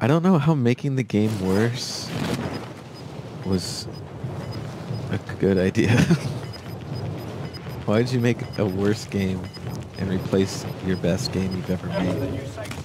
I don't know how making the game worse was a good idea. Why did you make a worse game and replace your best game you've ever made?